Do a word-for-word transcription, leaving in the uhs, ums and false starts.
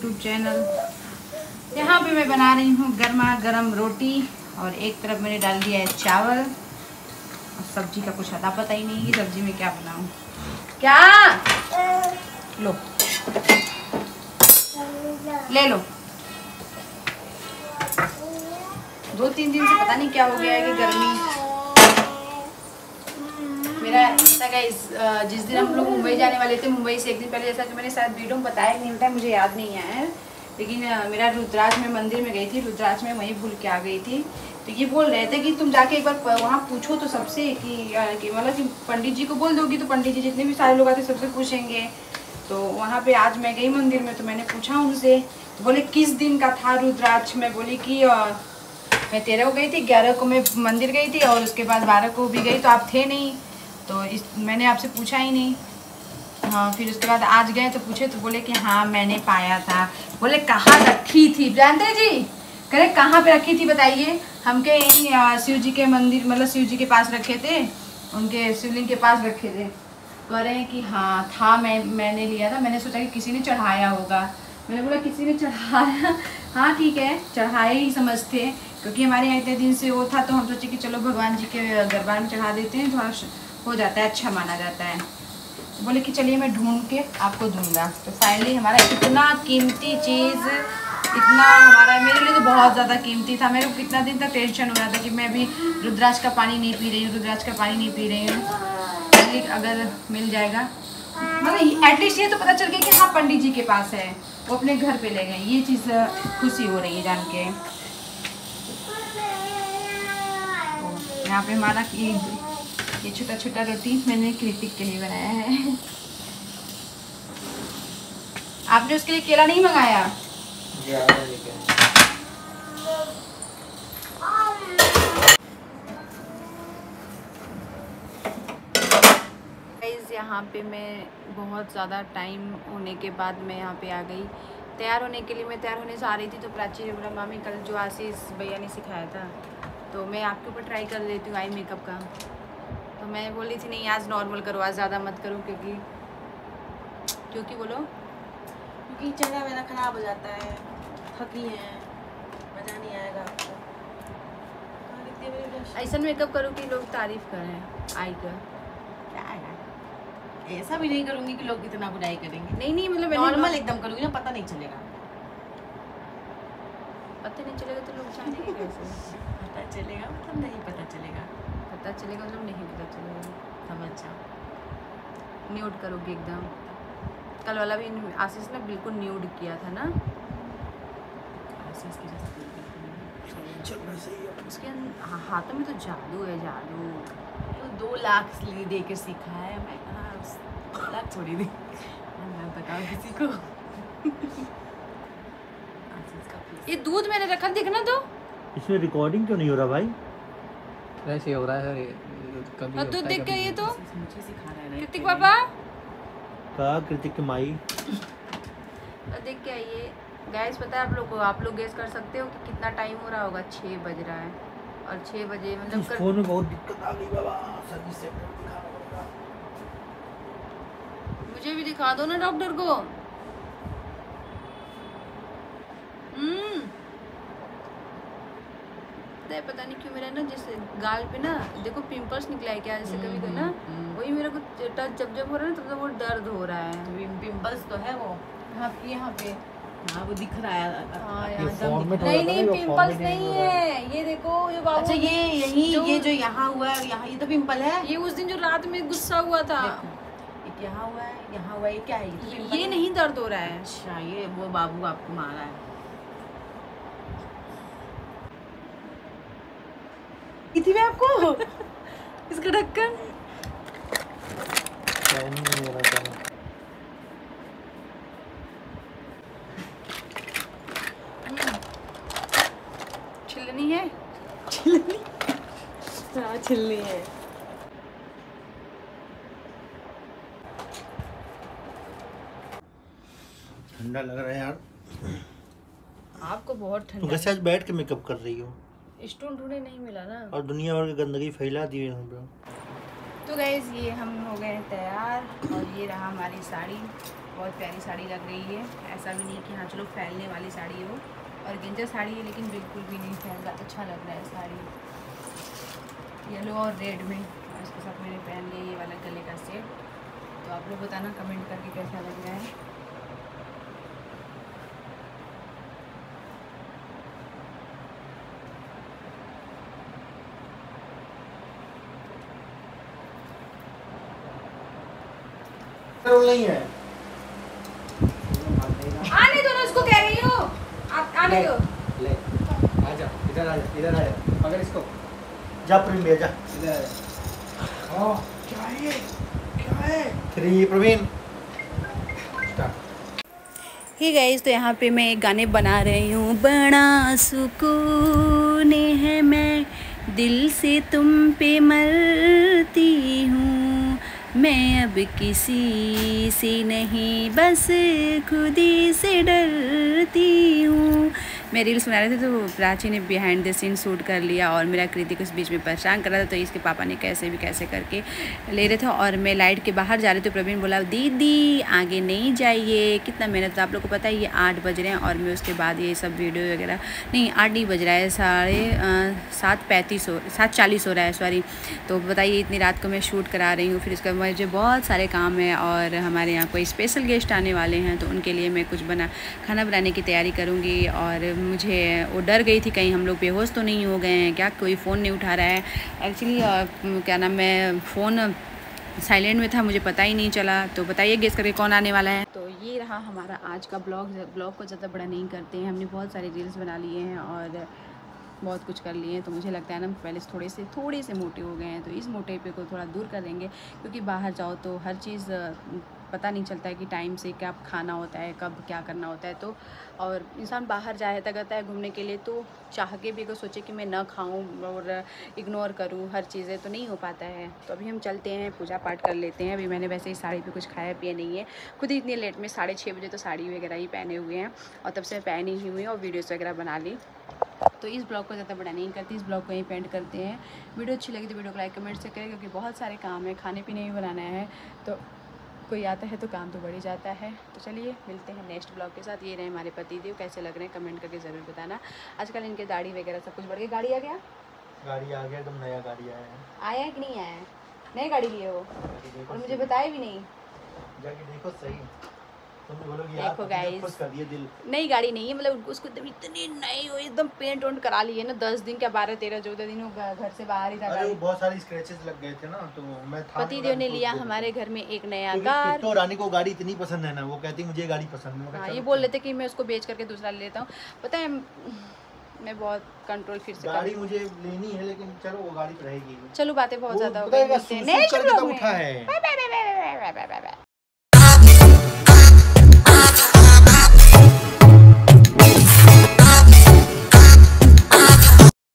YouTube channel. यहाँ पे मैं बना रही हूँ गर्मा गर्म रोटी और एक तरफ मैंने डाल दिया है चावल और सब्जी का कुछ अता पता ही नहीं कि सब्जी में क्या बनाऊँ। क्या लो ले लो। दो तीन दिन से पता नहीं क्या हो गया है कि गर्मी मेरा ऐसा गाइस, जिस दिन हम लोग मुंबई जाने वाले थे, मुंबई से एक दिन पहले, जैसा कि मैंने शायद वीडियो में बताया नहीं बताया मुझे याद नहीं आया है, लेकिन मेरा रुद्राज में मंदिर में गई थी, रुद्राज में वहीं भूल के आ गई थी। तो ये बोल रहे थे कि तुम जाके एक बार वहाँ पूछो तो सबसे कि, कि मतलब कि पंडित जी को बोल दोगी तो पंडित जी जितने भी सारे लोग आते सबसे पूछेंगे। तो वहाँ पे आज मैं गई मंदिर में तो मैंने पूछा उनसे, तो बोले किस दिन का था रुद्राज। मैं बोली कि मैं तेरह को गई थी, ग्यारह को मैं मंदिर गई थी और उसके बाद बारह को भी गई तो आप थे नहीं, तो इस मैंने आपसे पूछा ही नहीं। हाँ, फिर उसके बाद आज गए तो पूछे तो बोले कि हाँ मैंने पाया था। बोले कहाँ रखी थी जानते जी, कह कहाँ पे रखी थी बताइए। हम के यहीं शिव जी के मंदिर मतलब शिव जी के पास रखे थे, उनके शिवलिंग के पास रखे थे। कह रहे हैं कि हाँ था, मैं मैंने लिया था, मैंने सोचा कि किसी ने चढ़ाया होगा। मैंने बोला किसी ने चढ़ाया, हाँ ठीक है चढ़ाए ही समझते, क्योंकि हमारे यहाँ इतने दिन से वो था तो हम सोचे कि चलो भगवान जी के दरबार में चढ़ा देते हैं, थोड़ा हो जाता है, अच्छा माना जाता है। तो बोले कि चलिए मैं ढूंढ के आपको दूंगा। तो फाइनली हमारा इतना कीमती चीज़, इतना हमारा मेरे लिए तो बहुत ज़्यादा कीमती था। मेरे को कितना दिन तक टेंशन हो रहा था कि मैं अभी रुद्राज का पानी नहीं पी रही हूँ, रुद्राज का पानी नहीं पी रही हूँ। अगर मिल जाएगा मतलब एटलीस्ट ये तो पता चल गया कि हाँ पंडित जी के पास है, वो अपने घर पे ले गए, ये चीज़ खुशी हो रही है जान के। तो यहाँ पे हमारा ये छोटा छोटा रोटी मैंने कृतिक के लिए बनाया है। आपने उसके लिए केला नहीं मंगाया? यहाँ पे मैं बहुत ज़्यादा टाइम होने के बाद मैं यहाँ पे आ गई। तैयार होने के लिए मैं तैयार होने से आ रही थी तो प्राची ने बोला मामी कल जो आशीष भैया ने सिखाया था तो मैं आपके ऊपर ट्राई कर लेती हूँ आई मेकअप का। तो मैं बोल रही थी नहीं आज नॉर्मल करो, आज ज़्यादा मत करो, क्योंकि क्योंकि बोलो क्योंकि चेहरा मेरा ख़राब हो जाता है, थकी है, मज़ा नहीं आएगा आपको। ऐसा मेकअप करो कि लोग तारीफ़ करें आई का। क्या है ऐसा भी नहीं करूँगी कि लोग इतना बुराई करेंगे। नहीं नहीं मतलब नॉर्मल एकदम करूँगी ना, पता नहीं चलेगा। पता नहीं चलेगा तो लोग जानेंगे कैसे? पता चलेगा मतलब नहीं पता चलेगा, पता चलेगा मतलब नहीं पता चलेगा। समझ जाओ। न्यूड करोगे एकदम। कल वाला भी आशीष ने बिल्कुल न्यूड किया था ना, आशीष की उसके हाथों में तो जादू है, जादू। तो दो लाख दे के सीखा है, मैं कहाँ दो लाख छोड़ी दी। मैं बताओ किसी को। ये दूध मैंने रखा देखना तो इसमें रिकॉर्डिंग क्यों नहीं हो रहा भाई? ऐसे हो रहा है कभी। और दूध देख के ये तो मुझे सिखा रहा है कृतिक पापा का कृतिक की माई देख के आइए। गैस पता है आप लोग को, आप लोग गैस कर सकते हो कि कितना टाइम हो रहा होगा? छः बज रहा है और छः बजे मतलब कर... फोन में बहुत दिक्कत आ गई बाबा, सर्विस सेंटर दिखाना पड़ेगा। मुझे भी दिखा दो ना डॉक्टर को। हम्म पता नहीं क्यों मेरा ना जैसे गाल पे ना देखो पिंपल्स निकला है क्या, जैसे कभी कोई ना वही मेरे को टच जब जब हो रहा है ना तब तब वो दर्द हो रहा है। पिंपल्स तो है वो हाँ यहाँ पे, हाँ वो दिख रहा है। हाँ ये यहाँ फॉर्मेट हो नहीं जाता है नहीं ना, पिंपल्स फॉर्मेट नहीं है ये देखो जो बाबू। अच्छा ये यही जो- ये जो यहाँ हुआ है, यहाँ ये तो पिंपल है। ये उस दिन जो रात में गुस्सा हुआ था, एक यहाँ हुआ है, यहाँ हुआ है, ये क्या है? ये, ये, ये नहीं दर्द हो रहा है। अच्छा ये वो बाबू आपको मारा है। थी मैं आपको इसका ढक्कन छिलनी है, छिलनी हाँ छिलनी है। ठंडा लग रहा है यार। आपको बहुत तुम ठंडा। कैसे आज बैठ के मेकअप कर रही हो? स्टोन ढूंढे नहीं मिला ना, और दुनिया भर की गंदगी फैला दी है हम लोग। तो गाइस ये हम हो गए तैयार और ये रहा हमारी साड़ी। बहुत प्यारी साड़ी लग रही है। ऐसा भी नहीं कि हाँ चलो फैलने वाली साड़ी हो, और गेंजा साड़ी है लेकिन बिल्कुल भी नहीं फैल रहा, अच्छा लग रहा है साड़ी। येलो और रेड में, और इसके साथ मैंने पहन लिया ये वाला गले का सेट। तो आप लोग बताना कमेंट करके कैसा लग रहा है। नहीं है आने दो ना, उसको कह रही हूँ आप आने दो। ले आजा, इधर आजा, इधर आजा, पकड़ इसको, जा प्रवीण भैया जा। इधर आजा। हाँ क्या है ये? क्या है? थ्री प्रवीण हे गाइस, तो यहाँ पे मैं एक गाने बना रही हूँ। बड़ा सुकून है, मैं दिल से तुम पे मरती हूँ, मैं अब किसी से नहीं बस खुद ही से डरती हूँ। मैं रील्स बना रहे थे तो प्राची ने बिहाइंड द सीन शूट कर लिया और मेरा कृतिक उस बीच में परेशान कर रहा था, तो इसके पापा ने कैसे भी कैसे करके ले रहे थे। और मैं लाइट के बाहर जा रही थी, प्रवीण बोला दीदी आगे नहीं जाइए, कितना मेहनत। आप लोग को पता है ये आठ बज रहे हैं और मैं उसके बाद ये सब वीडियो वगैरह नहीं, आठ नहीं बज रहा है, साढ़े सात पैंतीस हो सात चालीस हो रहा है सॉरी। तो बताइए इतनी रात को मैं शूट करा रही हूँ। फिर उसके बाद मुझे बहुत सारे काम है और हमारे यहाँ कोई स्पेशल गेस्ट आने वाले हैं, तो उनके लिए मैं कुछ बना खाना बनाने की तैयारी करूँगी। और मुझे वो डर गई थी कहीं हम लोग बेहोश तो नहीं हो गए हैं क्या, कोई फ़ोन नहीं उठा रहा है। एक्चुअली क्या नाम, मैं फ़ोन साइलेंट में था, मुझे पता ही नहीं चला। तो बताइए गेस करके कौन आने वाला है। तो ये रहा हमारा आज का ब्लॉग। ब्लॉग को ज़्यादा बड़ा नहीं करते हैं, हमने बहुत सारे रील्स बना लिए हैं और बहुत कुछ कर लिए हैं। तो मुझे लगता है ना पहले से थोड़े से थोड़े से मोटे हो गए हैं, तो इस मोटेपे को थोड़ा दूर कर देंगे, क्योंकि बाहर जाओ तो हर चीज़ पता नहीं चलता है कि टाइम से क्या खाना होता है, कब क्या करना होता है। तो और इंसान बाहर जाता करता है घूमने के लिए, तो चाह के भी अगर सोचे कि मैं ना खाऊं और इग्नोर करूं हर चीज़ें, तो नहीं हो पाता है। तो अभी हम चलते हैं, पूजा पाठ कर लेते हैं। अभी मैंने वैसे ही साड़ी पे कुछ खाया पिया नहीं है, खुद ही इतनी लेट में साढ़े छः बजे तो साड़ी वगैरह ही पहने हुए हैं और तब से पहनी ही हुई है और वीडियोज़ वगैरह बना ली। तो इस ब्लॉग को ज़्यादा बड़ा नहीं करती, इस ब्लॉग को यहीं पेंट करते हैं। वीडियो अच्छी लगी तो वीडियो को लाइक कमेंट से करें, क्योंकि बहुत सारे काम है, खाने पीने भी बनाना है, तो कोई आता है तो काम तो बढ़ ही जाता है। तो चलिए मिलते हैं नेक्स्ट ब्लॉग के साथ। ये रहे हमारे पतिदेव, कैसे लग रहे हैं कमेंट करके ज़रूर बताना। आजकल इनके दाढ़ी वगैरह सब कुछ बढ़ गई। गाड़ी आ गया, गाड़ी आ गया, एकदम नया गाड़ी आया है। आया है कि नहीं आया है? नई गाड़ी लिए हो और मुझे बताया भी नहीं। जाके देखो सही, तुम बोलोगे यार देखो गाइस, खुश कर दिए दिल। नई गाड़ी नहीं है, मतलब उसको इतनी नई हो एकदम पेंट वेंट करा ली है ना। दस दिन क्या बारह तेरह चौदह दिन घर से बाहर ही था। अरे वो बहुत सारी स्क्रैचेस लग गए थे ना, तो मैं था पतिदेव ने लिया हमारे घर में एक नया कार। तो रानी को गाड़ी इतनी पसंद है ना, वो कहती मुझे गाड़ी पसंद है। हाँ, ये बोल लेते कि मैं उसको बेच करके दूसरा ले लेता हूँ। पता है मैं बहुत कंट्रोल फिर से गाड़ी मुझे लेनी है, लेकिन चलो वो गाड़ी तो रहेगी। चलो बातें बहुत ज्यादा हो गई।